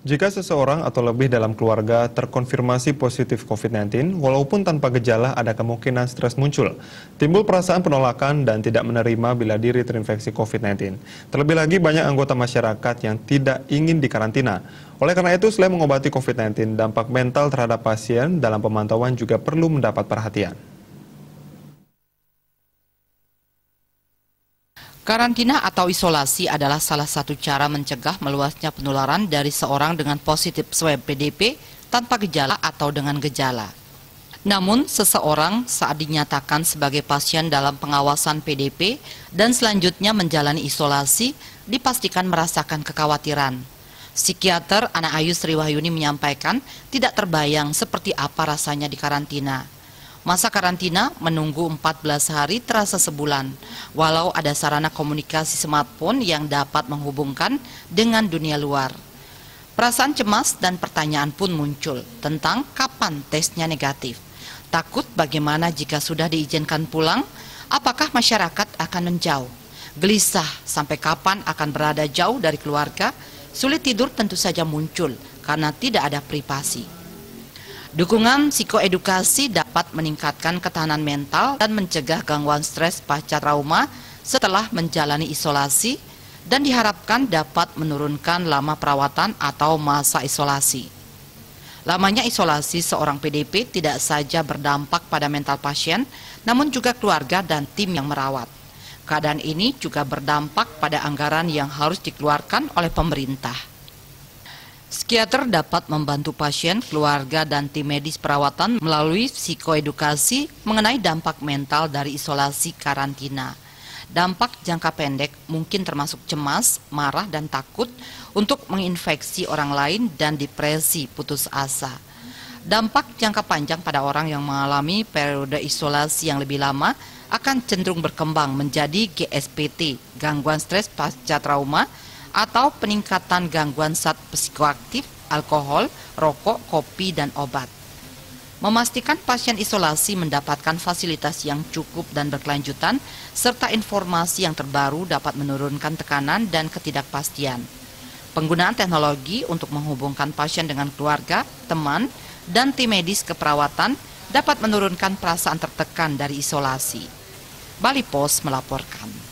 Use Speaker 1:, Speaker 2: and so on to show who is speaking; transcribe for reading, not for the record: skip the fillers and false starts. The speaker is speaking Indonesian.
Speaker 1: Jika seseorang atau lebih dalam keluarga terkonfirmasi positif COVID-19, walaupun tanpa gejala ada kemungkinan stres muncul. Timbul perasaan penolakan dan tidak menerima bila diri terinfeksi COVID-19. Terlebih lagi banyak anggota masyarakat yang tidak ingin dikarantina. Oleh karena itu, selain mengobati COVID-19, dampak mental terhadap pasien dalam pemantauan juga perlu mendapat perhatian.
Speaker 2: Karantina atau isolasi adalah salah satu cara mencegah meluasnya penularan dari seorang dengan positif swab PDP tanpa gejala atau dengan gejala. Namun, seseorang saat dinyatakan sebagai pasien dalam pengawasan PDP dan selanjutnya menjalani isolasi dipastikan merasakan kekhawatiran. Psikiater Ana Ayu Sri Wahyuni menyampaikan tidak terbayang seperti apa rasanya di karantina. Masa karantina menunggu 14 hari terasa sebulan, walau ada sarana komunikasi smartphone yang dapat menghubungkan dengan dunia luar. Perasaan cemas dan pertanyaan pun muncul tentang kapan tesnya negatif. Takut bagaimana jika sudah diizinkan pulang, apakah masyarakat akan menjauh? Gelisah sampai kapan akan berada jauh dari keluarga, sulit tidur tentu saja muncul karena tidak ada privasi. Dukungan psikoedukasi dapat meningkatkan ketahanan mental dan mencegah gangguan stres pasca trauma setelah menjalani isolasi dan diharapkan dapat menurunkan lama perawatan atau masa isolasi. Lamanya isolasi seorang PDP tidak saja berdampak pada mental pasien, namun juga keluarga dan tim yang merawat. Keadaan ini juga berdampak pada anggaran yang harus dikeluarkan oleh pemerintah. Psikiater dapat membantu pasien, keluarga, dan tim medis perawatan melalui psikoedukasi mengenai dampak mental dari isolasi karantina. Dampak jangka pendek mungkin termasuk cemas, marah, dan takut untuk menginfeksi orang lain dan depresi putus asa. Dampak jangka panjang pada orang yang mengalami periode isolasi yang lebih lama akan cenderung berkembang menjadi GSPT, gangguan stres pasca trauma, atau peningkatan gangguan zat psikoaktif, alkohol, rokok, kopi, dan obat. Memastikan pasien isolasi mendapatkan fasilitas yang cukup dan berkelanjutan, serta informasi yang terbaru dapat menurunkan tekanan dan ketidakpastian. Penggunaan teknologi untuk menghubungkan pasien dengan keluarga, teman, dan tim medis keperawatan dapat menurunkan perasaan tertekan dari isolasi. Bali Post melaporkan.